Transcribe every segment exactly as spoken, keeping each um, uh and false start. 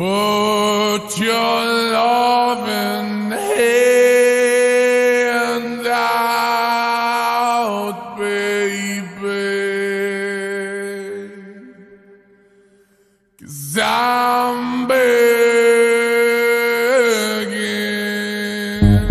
Put your loving hand out, baby, 'cause I'm begging.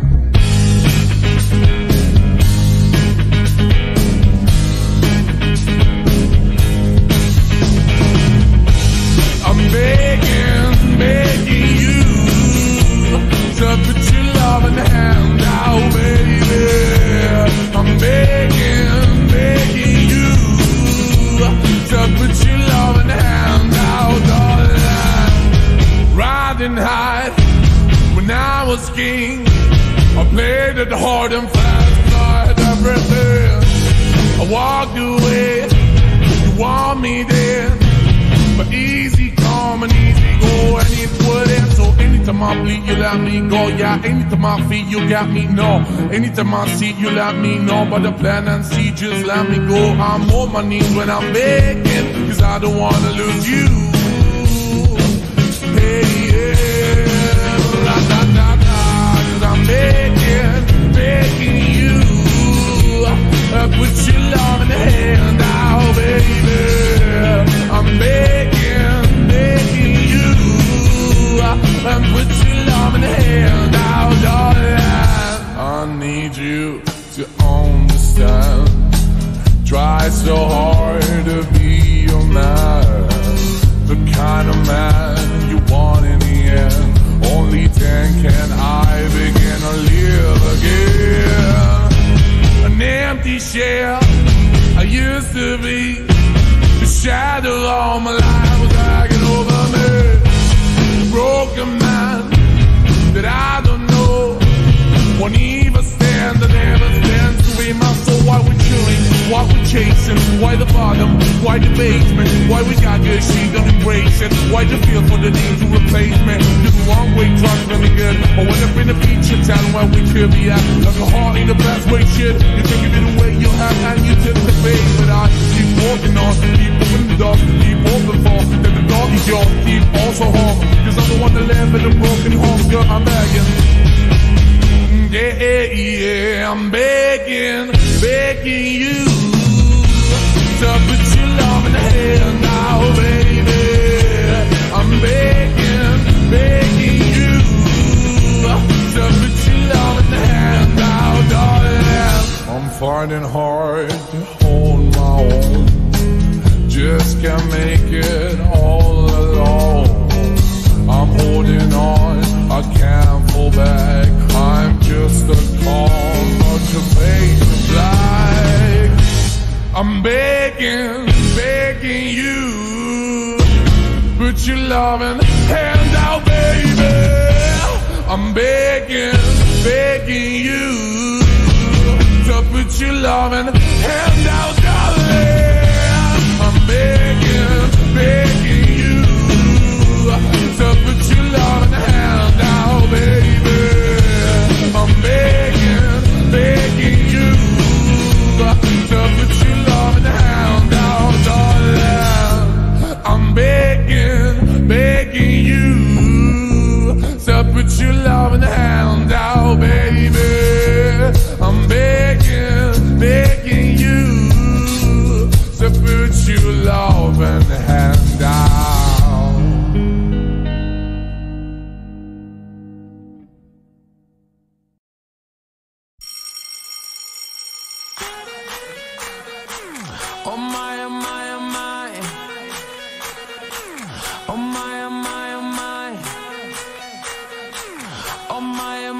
I'm begging, begging you to put your loving hand out, baby. I'm begging, begging you to put your loving hand out, darling. Riding high when I was king, I played it hard and fast, tried everything. I walked away, you want me there, but easy come and easy go, and it wouldn't. So anytime I bleed, you let me go. Yeah, anytime I feel, you got me, no. Anytime I see, you let me know. But the plan and see, just let me go. I'm on my knees when I'm begging, 'cause I don't wanna lose you. Hey, yeah, la da da da, 'cause I'm begging, begging you, uh, put your love in the hand out, baby. I'm begging, begging you, and put your love in the hand out, darling. I need you to understand. Try so hard to be your man, the kind of man you want in the end. Only then can I begin to live again. An empty shell I used to be, the shadow all my life was dragging over me. Broken man that I don't know, won't even stand, I never stand to be my soul. Why we chewing, why we chasing, why the bottom, why the basement, why we got good, she don't embrace it. Why the feel for the need to replace me? You're the wrong way, trying to be good. I went up in the feature town where we could be at, like a heart in the best way, shit. You're taking it away, you have, and you took the bait. But I keep walking on, keep moving the dog, keep open for, that the dog is yours, keep also home. 'Cause I'm the one that live in a broken home, girl, I'm begging. Yeah, yeah, I'm begging, begging you to put your love in the hand now, baby. I'm begging, begging you to put your love in the hand now, darling. I'm finding hard to hold my own, just can't make it all alone. I'm holding on, I can't fall back. I'm just a call, not to make a flag. I'm begging, begging you, put your loving hand out, baby. I'm begging, begging you to put your loving hand out, darling. I'm begging, begging you to put your loving hand out, baby. I'm begging, begging you to put your love in the hand out, darling. I'm begging, begging you to put your love in the hand out, baby. I'm begging, begging you to put your love in the hand out. Oh my, oh my, oh my. Oh my, oh my, oh my. Oh my,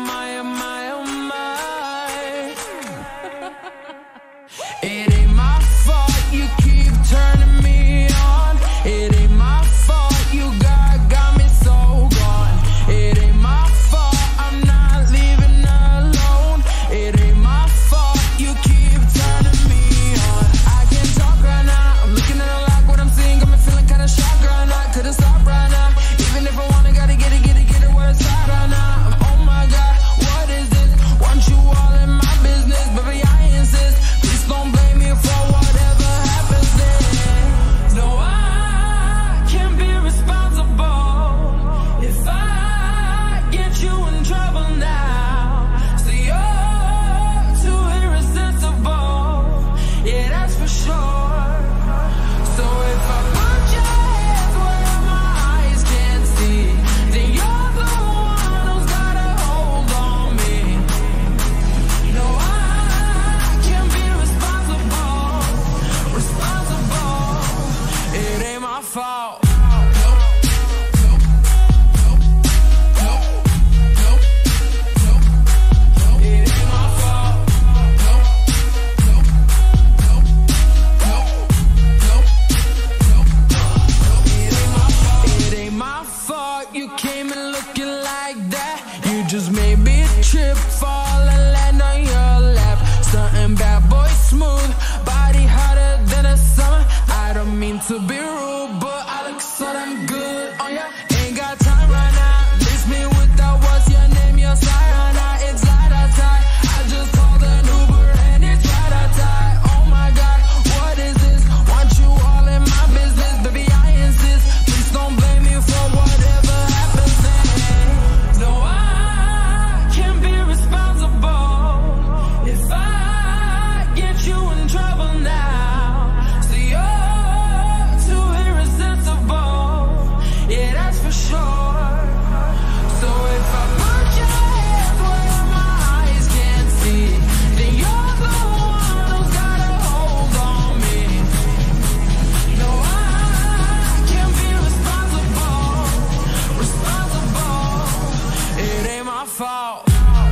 to be rude, but I look so damn good on ya. Ain't got time right now. Miss me without what's your name, your cyanide. It's light outside. I just called an Uber and it's right outside. Oh my God, what is this? Want you all in my business, baby, I insist. Please don't blame me for whatever happens then. No, I can't be responsible if I get you in trouble now. So you're too irresistible, yeah, that's for sure. So if I put your hands where my eyes can't see, then you're the one who's got a hold on me. No, I can't be responsible, responsible. It ain't my fault.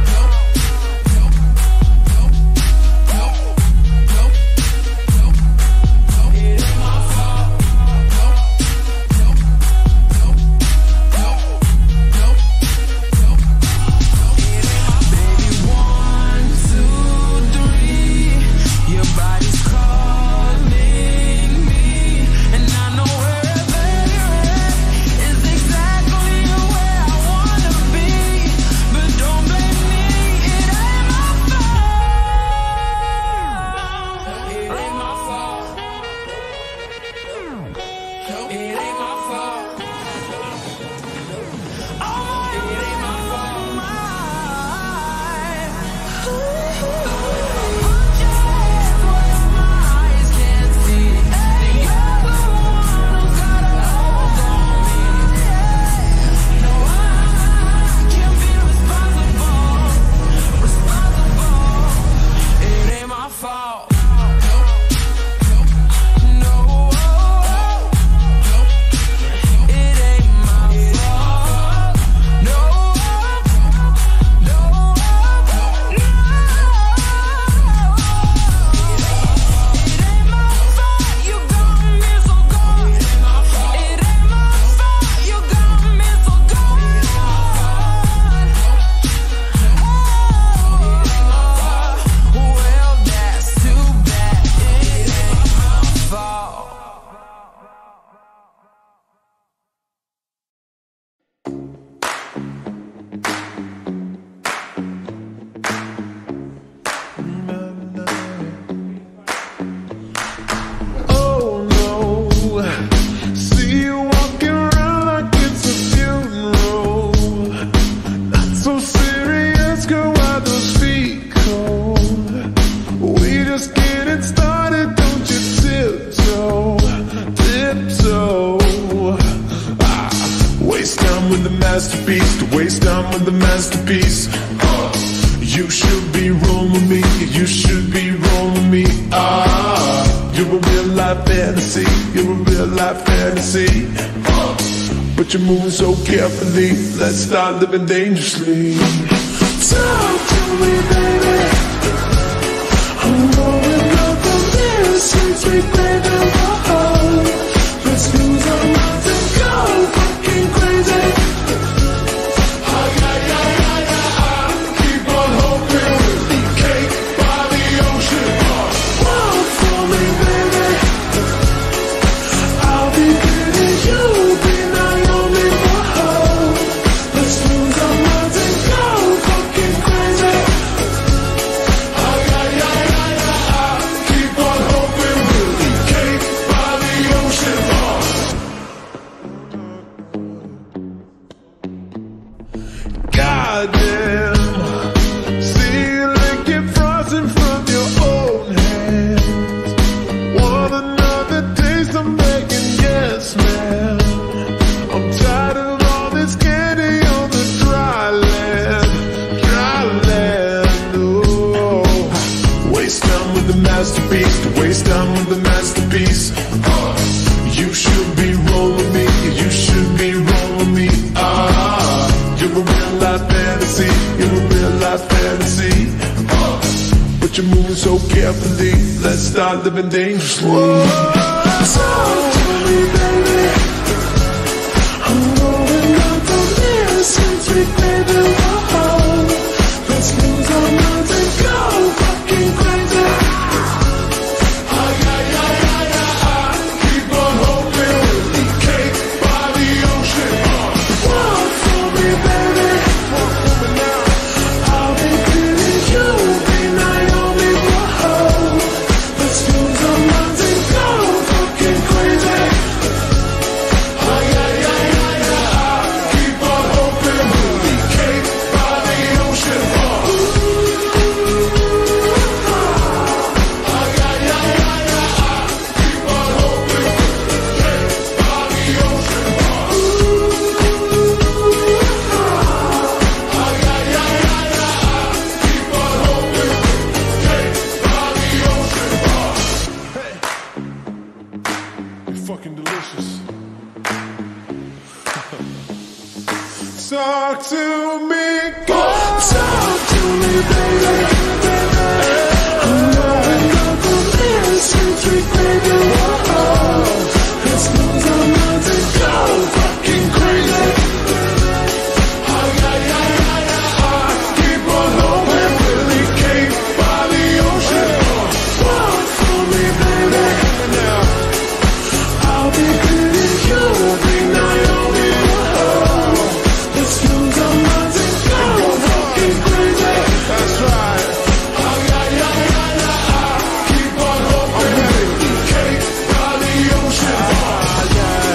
You're moving so carefully, let's start living dangerously. Talk to me, baby. I'm going up from here, sweet, sweet baby. Oh, let's lose our minds and go fucking crazy. Oh, yeah, yeah, yeah, yeah. Keep on hoping we'll be cake by the ocean. Walk for me, baby. I'll be getting you, be nice. Let's start living dangerously. Talk to me, baby. I'm going up from here, sweet, sweet baby. Oh, let's lose our minds and go fucking crazy. Oh, yeah, yeah, yeah, yeah. Keep on holding. Talk to me, go. Talk to me, baby, baby. I'm rolling up a fancy baby. Whoa, let's lose our minds and go fucking crazy. Oh yeah, yeah, yeah, yeah. I keep on hoping Billy Kate by the ocean. Walk for me, baby. I'll be pretty, you'll be Naomi. Whoa, let's lose our minds and go fucking crazy. That's right. Oh yeah, yeah, yeah, yeah. Keep on hoping Billy Kate by the ocean. Yeah.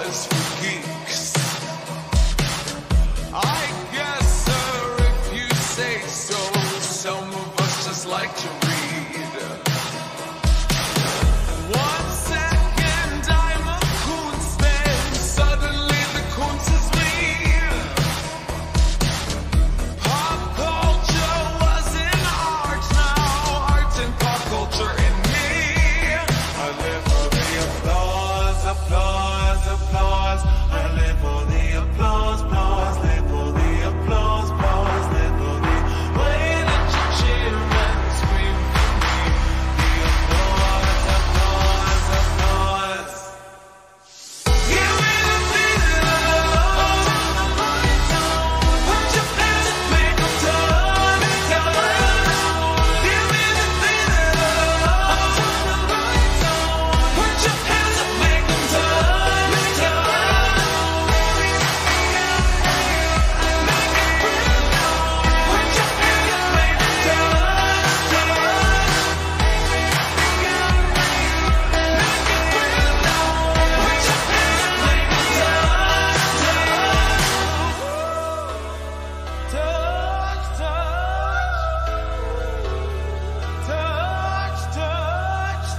boys for geeks. I guess, sir, if you say so, some of us just like to read. One second I'm a Kunstman, suddenly the Kunst is me. Pop culture was in art, now art and pop culture in me. I live for the applause, applause, applause. I live for the applause, applause, live for the applause, applause, live for the way that you cheer and scream for me. The applause, applause, applause. Give me the feeling, put your hands up, make them turn and turn. Give me the feeling, put your hands up, make them turn and turn. Put your hands up, make them turn and turn. Put your hands up, make them turn and turn. Touch, touch, touch, touch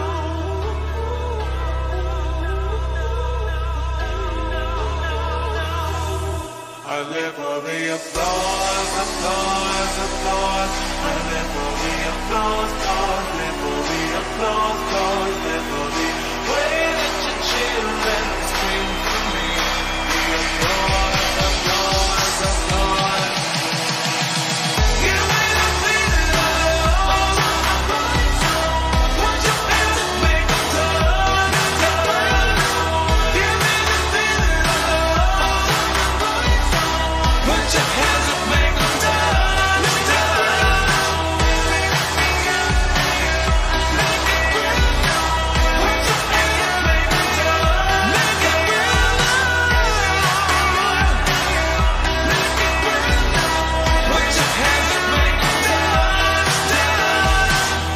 now. I live for the applause, applause, applause. I live for the applause, applause, live for the applause, applause, live for the way that you cheer and scream for me. The applause, applause, applause. Give me the feeling, put your hands up, make them turn and turn. Give me the feeling, put your hands up, make them turn and turn. Put your hands up, make them turn, make it real. Put your hands up, make them turn and turn.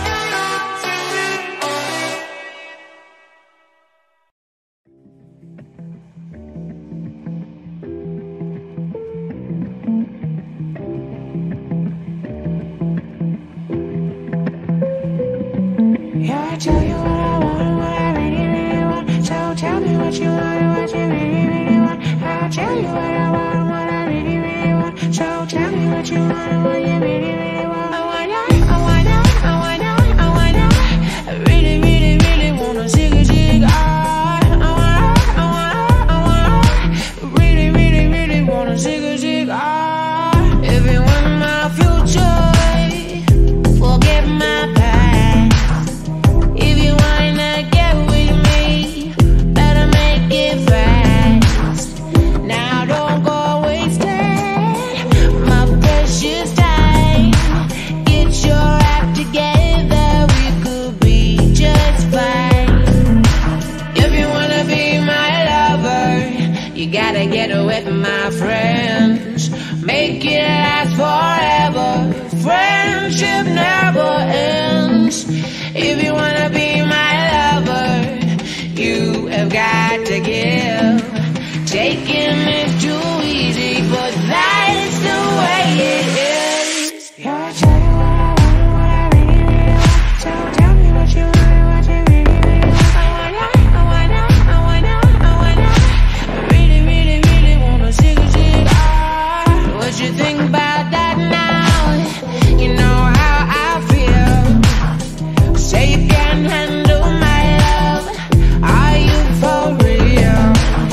Yeah, I tell you what I want, what I really, really want. So tell me what you want and what you really, really want. I'll tell you what I want, what I really, really want. So tell me what you want and what you really, really want. I wanna, I wanna, I wanna, I wanna. I really, really, really wanna zig a zig. I, I wanna, I wanna, I wanna. Really, really, really wanna zig a zig. I, if you want my future, forget my past. If you wanna get with me, better make it fast. Now don't go wasting my precious time. Get your act together, we could be just fine. If you wanna be my lover, you gotta get with my friends. Make it last forever, friendship never ends. If you wanna be my lover, you have got to give. Taking is too easy, but that's the way it is. Yeah, I tell you what I want, what I really, really want. So tell me what you want and what you really, really want. I wanna, I wanna, I wanna, I wanna. I really, really, really wanna zig a zig. Ah, what you think about that now? You know how I feel. Say you can't handle my love. Are you for real?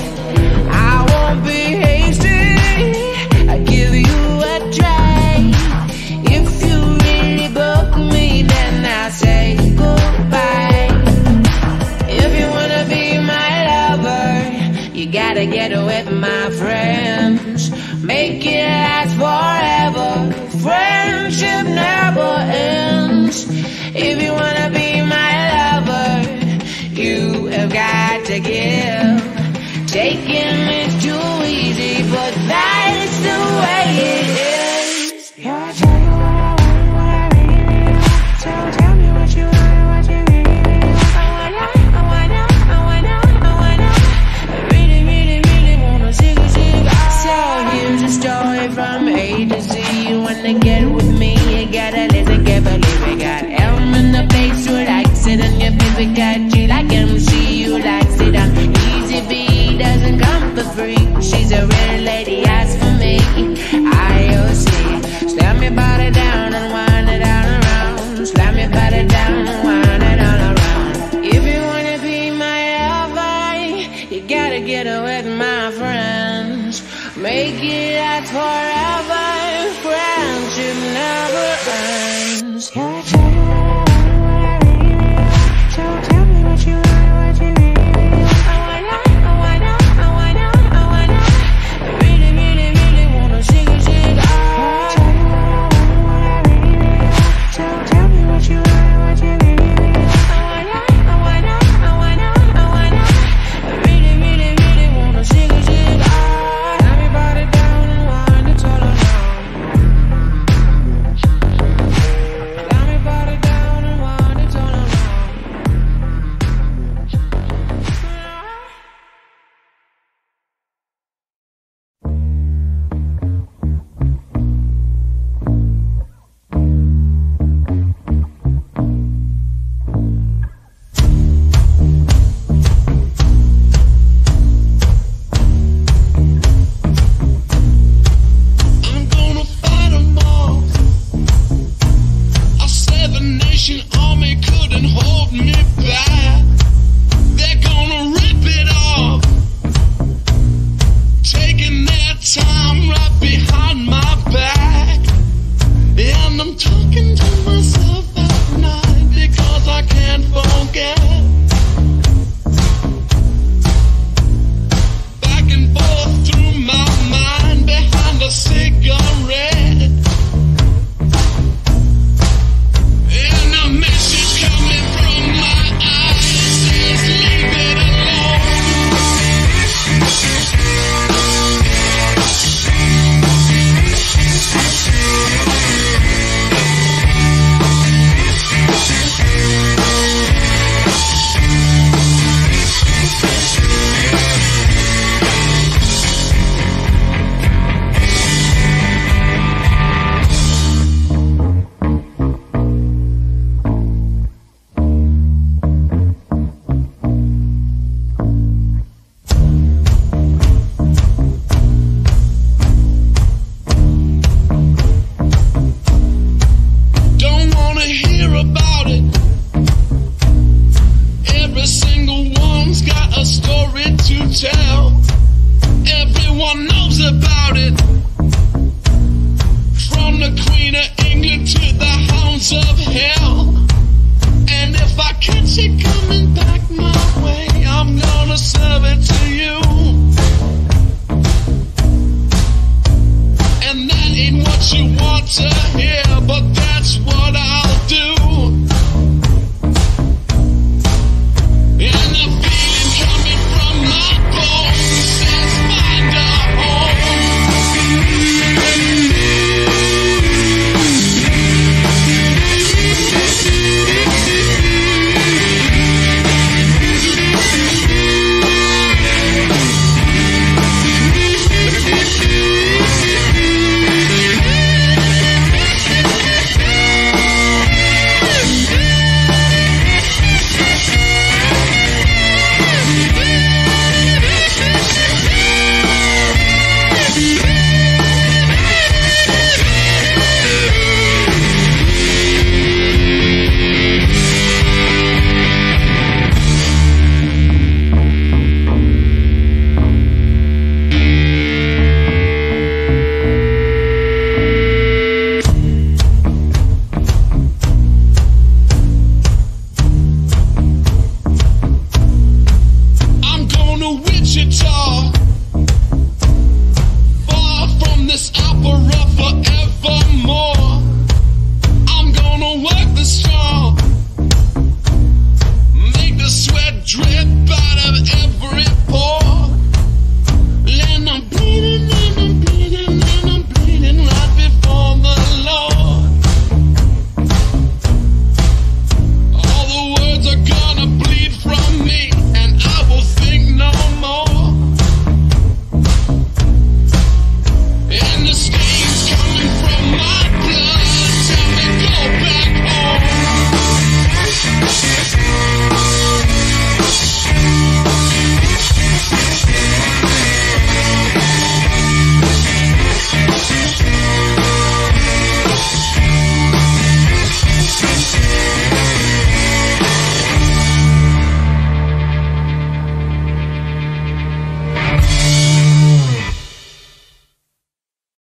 I won't be hasty. I'll give you a try. If you really book me, then I'll say goodbye. If you wanna be my lover, you gotta get with my friends. Make it last forever, friendship never ends. If you wanna be my lover, you have got to give. Taking is too easy, but that's the way it is. Yeah, I tell you what I want, what I really, really want. So tell me what you want and what you really, really want. I wanna, I wanna, I wanna, I wanna. I really, you gotta get with my friends. Make it last forever. Friendship never ends. Gotta tell you what I want, what I really need. So tell me what you want, what you really need. I wanna, I wanna, I wanna, I wanna. I really, really, really wanna shake it, shake it. Gotta tell you what I want, what I really need. So tell me what you want, what you really need. I wanna, I wanna, I wanna, I wanna. I really, really, really wanna shake it, shake it. Got me body down and wind it all around. Got me body down and wind it all around. I'm gonna fight 'em all. A seven-nation army couldn't hold me back. They're gonna rip it off, taking their time right behind my back. And I'm talking to myself at night because I can't forget. Back and forth through my mind behind a cigarette. And a message coming from my eyes says leave it alone. Don't wanna hear about it. Every single one's got a story to tell. Everyone knows about it.